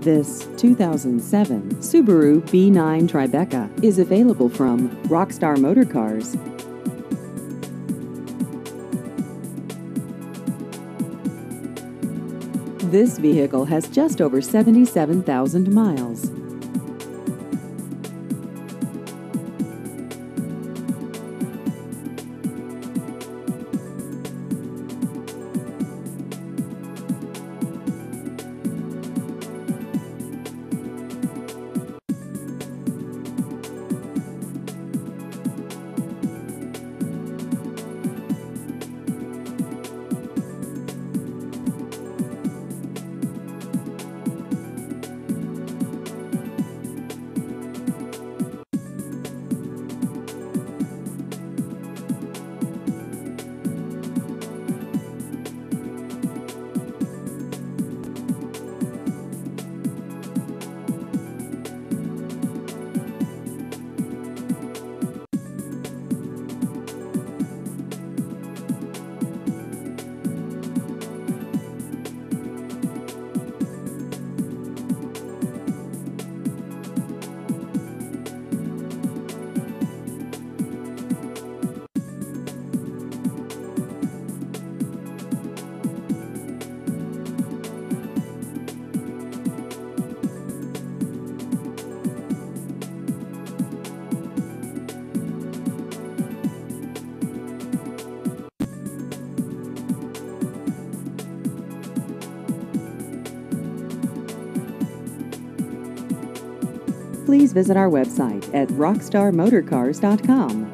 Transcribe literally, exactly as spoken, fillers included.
This two thousand seven Subaru B nine Tribeca is available from Rockstar Motor Cars. This vehicle has just over seventy-seven thousand miles. Please visit our website at rockstar motor cars dot com.